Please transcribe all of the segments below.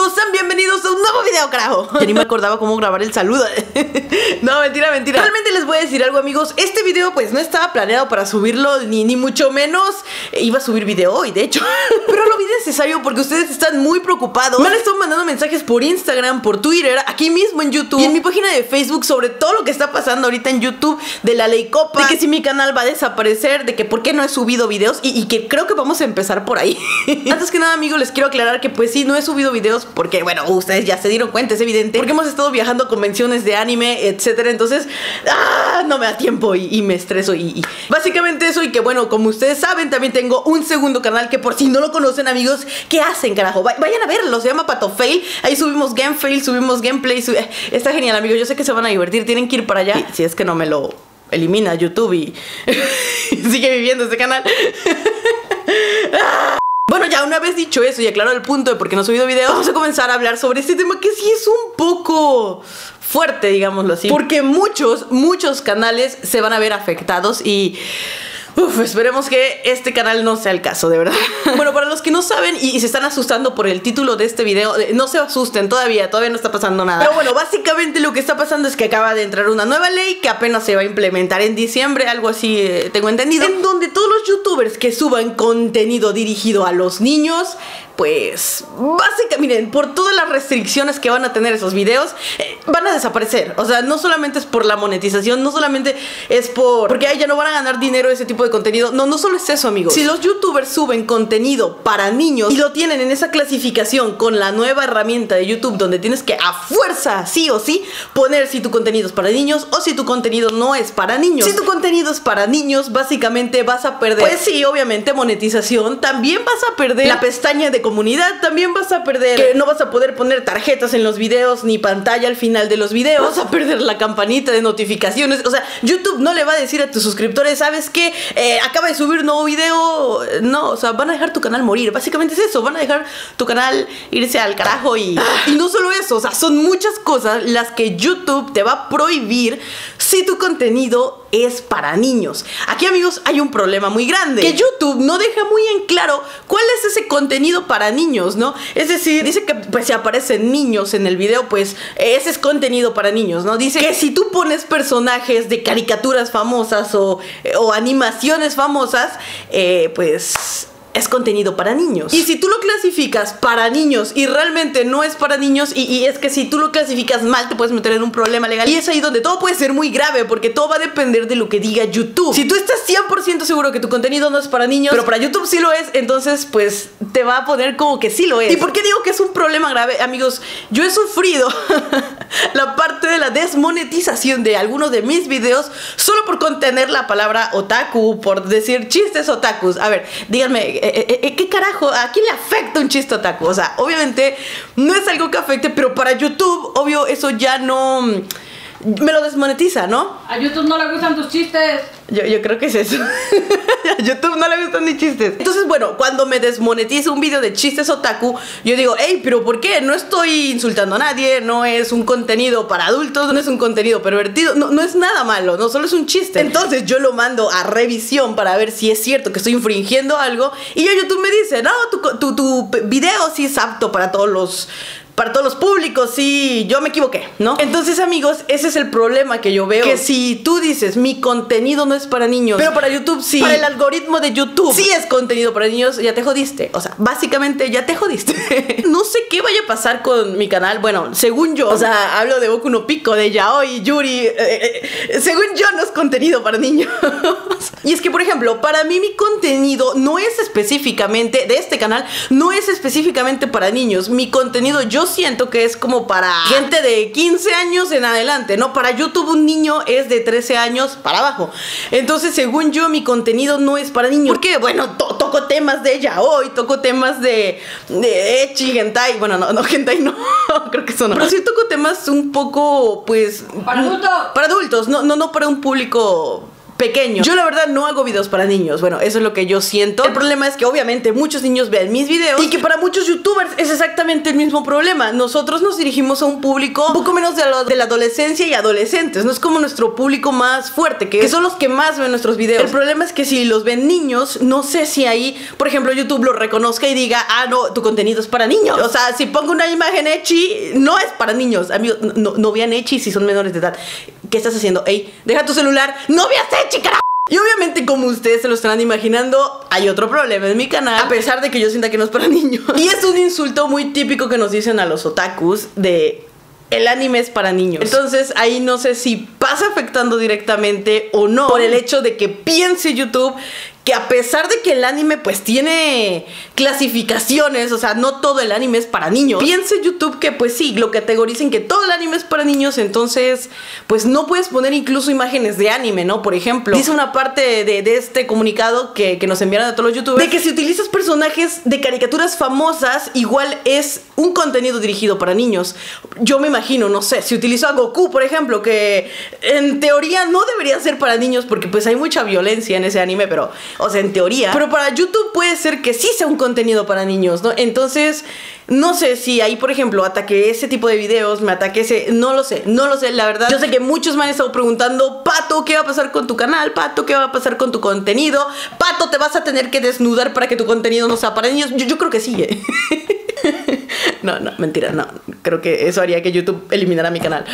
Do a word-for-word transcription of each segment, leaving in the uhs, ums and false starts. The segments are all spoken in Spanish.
todos sean bienvenidos a un nuevo video, carajo. Ya ni me acordaba cómo grabar el saludo. No, mentira, mentira. Realmente les voy a decir algo, amigos. Este video pues no estaba planeado para subirlo, ni, ni mucho menos iba a subir video hoy, de hecho. Pero lo vi necesario porque ustedes están muy preocupados. Me han estado mandando mensajes por Instagram, por Twitter, aquí mismo en YouTube y en mi página de Facebook sobre todo lo que está pasando ahorita en YouTube, de la ley Copa, de que si mi canal va a desaparecer, de que por qué no he subido videos y, y que creo que vamos a empezar por ahí. Antes que nada, amigos, les quiero aclarar que pues sí, no he subido videos porque, bueno, ustedes ya se dieron cuenta, es evidente, porque hemos estado viajando a convenciones de anime, etcétera. Entonces, ¡ah! No me da tiempo y, y me estreso y, y básicamente eso. Y que bueno, como ustedes saben, también tengo un segundo canal que por si no lo conocen, amigos, ¿qué hacen, carajo? Vayan a verlo, se llama Pato Fail. Ahí subimos game fail, subimos gameplay, sub... Está genial, amigos, yo sé que se van a divertir, tienen que ir para allá, y si es que no me lo elimina YouTube y sigue viviendo este canal. Bueno, ya una vez dicho eso y aclarado el punto de por qué no he subido video, vamos a comenzar a hablar sobre este tema que sí es un poco fuerte, digámoslo así, porque muchos, muchos canales se van a ver afectados y... Uf, esperemos que este canal no sea el caso, de verdad. Bueno, para los que no saben y, y se están asustando por el título de este video, no se asusten todavía, todavía no está pasando nada. Pero bueno, básicamente lo que está pasando es que acaba de entrar una nueva ley que apenas se va a implementar en diciembre, algo así eh, tengo entendido, en donde todos los youtubers que suban contenido dirigido a los niños, pues básicamente, miren, por todas las restricciones que van a tener esos videos, eh, van a desaparecer. O sea, no solamente es por la monetización, no solamente es por... porque ahí ya no van a ganar dinero ese tipo de contenido. No, no solo es eso, amigos. Si los youtubers suben contenido para niños y lo tienen en esa clasificación con la nueva herramienta de YouTube, donde tienes que a fuerza, sí o sí, poner si tu contenido es para niños o si tu contenido no es para niños. Si tu contenido es para niños, básicamente vas a perder, pues sí, obviamente monetización. También vas a perder la pestaña de comunidad, también vas a perder que no vas a poder poner tarjetas en los videos ni pantalla al final de los videos, vas a perder la campanita de notificaciones. O sea, YouTube no le va a decir a tus suscriptores, ¿sabes qué? Eh, acaba de subir un nuevo video. No, o sea, van a dejar tu canal morir. Básicamente es eso, van a dejar tu canal irse al carajo y... y no solo eso, o sea, son muchas cosas las que YouTube te va a prohibir si tu contenido es para niños. Aquí, amigos, hay un problema muy grande, que YouTube no deja muy en claro cuál es ese contenido para niños, ¿no? Es decir, dice que pues si aparecen niños en el video, pues ese es contenido para niños, ¿no? Dice que si tú pones personajes de caricaturas famosas o, o animaciones famosas, eh, pues... es contenido para niños. Y si tú lo clasificas para niños y realmente no es para niños, y, y es que si tú lo clasificas mal, te puedes meter en un problema legal. Y es ahí donde todo puede ser muy grave, porque todo va a depender de lo que diga YouTube. Si tú estás cien por ciento seguro que tu contenido no es para niños, pero para YouTube sí lo es, entonces pues te va a poner como que sí lo es. ¿Y por qué digo que es un problema grave, amigos? Yo he sufrido la parte de la desmonetización de algunos de mis videos solo por contener la palabra otaku, por decir chistes otakus. A ver, díganme, Eh, eh, ¿qué carajo? ¿A quién le afecta un chiste otaku? O sea, obviamente no es algo que afecte, pero para YouTube, obvio, eso ya no... me lo desmonetiza, ¿no? A YouTube no le gustan tus chistes. Yo, yo creo que es eso. A YouTube no le gustan ni chistes. Entonces, bueno, cuando me desmonetiza un video de chistes otaku, yo digo, hey, pero ¿por qué? No estoy insultando a nadie, no es un contenido para adultos, no es un contenido pervertido, no, no es nada malo, no, solo es un chiste. Entonces yo lo mando a revisión para ver si es cierto que estoy infringiendo algo, y ya YouTube me dice, no, tu, tu, tu video sí es apto para todos los... para todos los públicos, sí, yo me equivoqué, ¿no? Entonces, amigos, ese es el problema que yo veo, que si tú dices, mi contenido no es para niños, pero para YouTube sí, para el algoritmo de YouTube sí es contenido para niños, ya te jodiste. O sea, básicamente ya te jodiste. No sé qué vaya a pasar con mi canal. Bueno, según yo, o sea, hablo de Boku no Pico, de Yaoi, Yuri, eh, eh, según yo no es contenido para niños. Y es que, por ejemplo, para mí mi contenido no es específicamente, de este canal, no es específicamente para niños. Mi contenido yo siento que es como para gente de quince años en adelante, ¿no? Para YouTube un niño es de trece años para abajo. Entonces, según yo, mi contenido no es para niños. Porque, bueno, to toco temas de yaoi, toco temas de, de ecchi, hentai. Bueno, no, no, hentai no, creo que eso no. Pero sí toco temas un poco, pues... Para adultos. Para adultos, no, no, no para un público pequeños. Yo la verdad no hago videos para niños. Bueno, eso es lo que yo siento. El problema es que obviamente muchos niños ven mis videos y que para muchos youtubers es exactamente el mismo problema. Nosotros nos dirigimos a un público un poco menos de, lo, de la adolescencia y adolescentes. No es como nuestro público más fuerte, que, que son los que más ven nuestros videos. El problema es que si los ven niños, no sé si ahí, por ejemplo, YouTube lo reconozca y diga, ah, no, tu contenido es para niños. O sea, si pongo una imagen ecchi, no es para niños. Amigos, no, no vean ecchi si son menores de edad. ¿Qué estás haciendo? Ey, deja tu celular. ¡No veas ecchi, carajo! Y obviamente, como ustedes se lo estarán imaginando, hay otro problema en mi canal, a pesar de que yo sienta que no es para niños. Y es un insulto muy típico que nos dicen a los otakus de... el anime es para niños. Entonces ahí no sé si pasa afectando directamente o no, por el hecho de que piense YouTube que a pesar de que el anime pues tiene clasificaciones, o sea, no todo el anime es para niños, piense YouTube que pues sí, lo categoricen que todo el anime es para niños, entonces pues no puedes poner incluso imágenes de anime, ¿no? Por ejemplo, dice una parte de, de este comunicado que, que nos enviaron a todos los youtubers, de que si utilizas personajes de caricaturas famosas, igual es un contenido dirigido para niños. Yo me imagino, no sé, si utilizo a Goku, por ejemplo, que en teoría no debería ser para niños porque pues hay mucha violencia en ese anime, pero... o sea, en teoría. Pero para YouTube puede ser que sí sea un contenido para niños, ¿no? Entonces, no sé si ahí, por ejemplo, ataque ese tipo de videos, me ataque ese... no lo sé, no lo sé, la verdad. Yo sé que muchos me han estado preguntando, Pato, ¿qué va a pasar con tu canal? Pato, ¿qué va a pasar con tu contenido? Pato, ¿te vas a tener que desnudar para que tu contenido no sea para niños? Yo, yo creo que sí, ¿eh? No, no, mentira, no. Creo que eso haría que YouTube eliminara mi canal.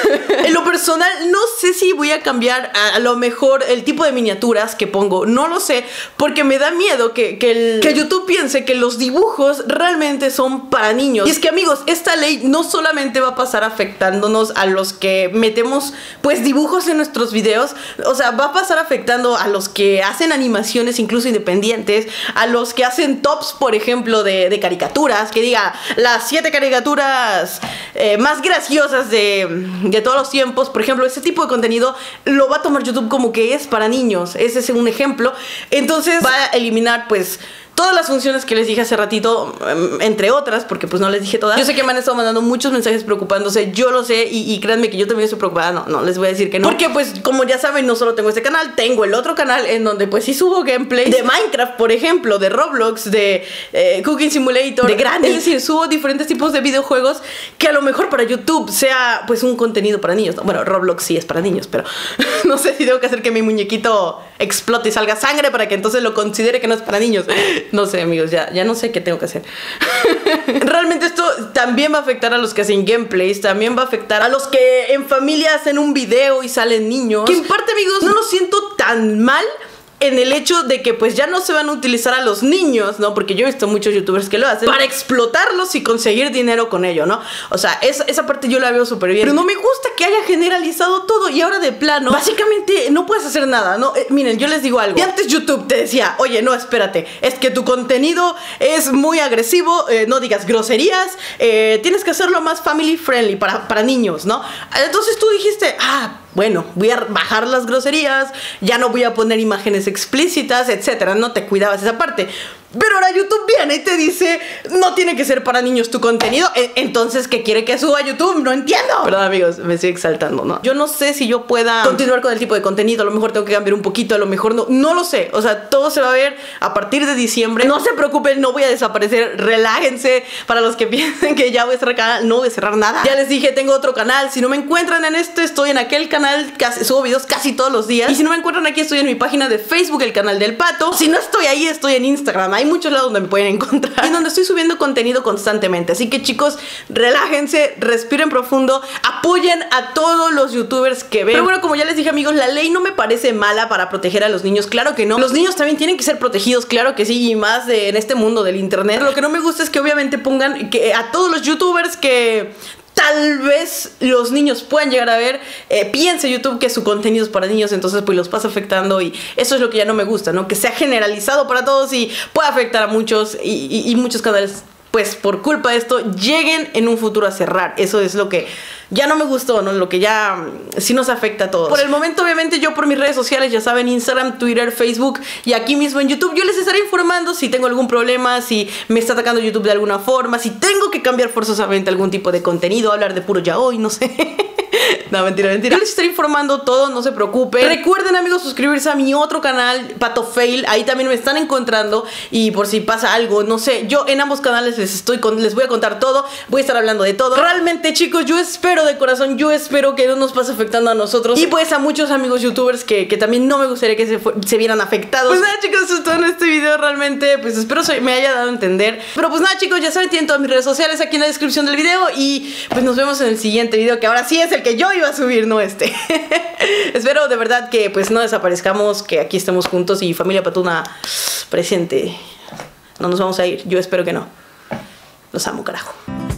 En lo personal, no sé si voy a cambiar a, a lo mejor el tipo de miniaturas que pongo. No lo sé, porque me da miedo que, que, el, que YouTube piense que los dibujos realmente son para niños. Y es que, amigos, esta ley no solamente va a pasar afectándonos a los que metemos, pues, dibujos en nuestros videos. O sea, va a pasar afectando a los que hacen animaciones incluso independientes, a los que hacen tops, por ejemplo, de, de caricaturas, que diga las siete caricaturas eh, más graciosas de, de todos los tiempos. Por ejemplo, ese tipo de contenido lo va a tomar YouTube como que es para niños. Ese es un ejemplo. Entonces va a eliminar pues todas las funciones que les dije hace ratito, entre otras, porque pues no les dije todas. Yo sé que me han estado mandando muchos mensajes preocupándose, yo lo sé, y, y créanme que yo también estoy preocupada. No, no les voy a decir que no, porque pues como ya saben, no solo tengo este canal, tengo el otro canal en donde pues sí subo gameplay de Minecraft, por ejemplo, de Roblox, de eh, Cooking Simulator, de Granny. Es decir, subo diferentes tipos de videojuegos que a lo mejor para YouTube sea pues un contenido para niños, ¿no? Bueno, Roblox sí es para niños, pero no sé si tengo que hacer que mi muñequito explote y salga sangre para que entonces lo considere que no es para niños. No sé, amigos, ya, ya no sé qué tengo que hacer. Realmente esto también va a afectar a los que hacen gameplays, también va a afectar a los que en familia hacen un video y salen niños. Que en parte, amigos, no lo siento tan mal en el hecho de que pues ya no se van a utilizar a los niños, ¿no? Porque yo he visto muchos youtubers que lo hacen para explotarlos y conseguir dinero con ello, ¿no? O sea, esa, esa parte yo la veo súper bien. Pero no me gusta que haya generalizado todo y ahora de plano, básicamente no puedes hacer nada, ¿no? Eh, miren, yo les digo algo. Y antes YouTube te decía, oye, no, espérate, es que tu contenido es muy agresivo, eh, no digas groserías, eh, tienes que hacerlo más family friendly, para, para niños, ¿no? Entonces tú dijiste, ah, bueno, voy a bajar las groserías, ya no voy a poner imágenes explícitas, etcétera. No te cuidabas esa parte. Pero ahora YouTube viene y te dice, no tiene que ser para niños tu contenido. Entonces, ¿qué quiere que suba a YouTube? No entiendo. Perdón, amigos, me estoy exaltando, ¿no? Yo no sé si yo pueda continuar con el tipo de contenido. A lo mejor tengo que cambiar un poquito, a lo mejor no. No lo sé. O sea, todo se va a ver a partir de diciembre. No se preocupen, no voy a desaparecer. Relájense. Para los que piensen que ya voy a cerrar canal, no voy a cerrar nada. Ya les dije, tengo otro canal. Si no me encuentran en este, estoy en aquel canal. Casi, subo videos casi todos los días. Y si no me encuentran aquí, estoy en mi página de Facebook, el canal del Pato. Si no estoy ahí, estoy en Instagram. Hay muchos lados donde me pueden encontrar y donde estoy subiendo contenido constantemente. Así que, chicos, relájense, respiren profundo, apoyen a todos los youtubers que ven. Pero bueno, como ya les dije, amigos, la ley no me parece mala para proteger a los niños. Claro que no. Los niños también tienen que ser protegidos, claro que sí, y más de, en este mundo del internet. Pero lo que no me gusta es que obviamente pongan que a todos los youtubers que tal vez los niños puedan llegar a ver, eh, piense YouTube que su contenido es para niños, entonces pues los pasa afectando, y eso es lo que ya no me gusta, ¿no? Que sea generalizado para todos y pueda afectar a muchos, y, y, y muchos canales pues por culpa de esto lleguen en un futuro a cerrar. Eso es lo que ya no me gustó, ¿no? Lo que ya sí nos afecta a todos. Por el momento, obviamente, yo por mis redes sociales, ya saben, Instagram, Twitter, Facebook y aquí mismo en YouTube, yo les estaré informando si tengo algún problema, si me está atacando YouTube de alguna forma, si tengo que cambiar forzosamente algún tipo de contenido, hablar de puro yaoi, no sé. No, mentira, mentira. Yo les estaré informando todo, no se preocupen. Recuerden, amigos, suscribirse a mi otro canal, Pato Fail. Ahí también me están encontrando. Y por si pasa algo, no sé, yo en ambos canales les estoy con, les voy a contar todo. Voy a estar hablando de todo. Realmente, chicos, yo espero de corazón, yo espero que no nos pase afectando a nosotros. Y pues a muchos amigos youtubers que, que también no me gustaría que se, se vieran afectados. Pues nada, chicos, eso es todo en este video. Realmente, pues espero se, me haya dado a entender. Pero pues nada, chicos, ya saben, tienen todas mis redes sociales aquí en la descripción del video. Y pues nos vemos en el siguiente video, que ahora sí es el que yo iba a subir, no este. Espero de verdad que pues no desaparezcamos, que aquí estemos juntos y familia Patuna presente. No nos vamos a ir, yo espero que no. Los amo, carajo.